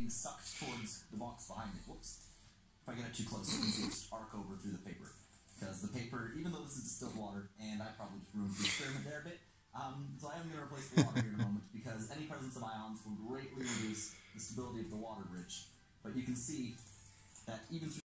being sucked towards the box behind it. Whoops. If I get it too close, you can see it just arc over through the paper. Because the paper, even though this is distilled water, and I probably just ruined the experiment there a bit, so I am going to replace the water here in a moment, because any presence of ions will greatly reduce the stability of the water bridge. But you can see that even through